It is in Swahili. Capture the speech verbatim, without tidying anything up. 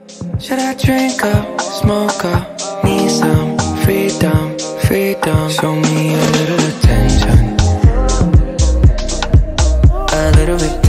Should I drink up, smoke up, need some freedom, freedom? Show me a little attention, a little bit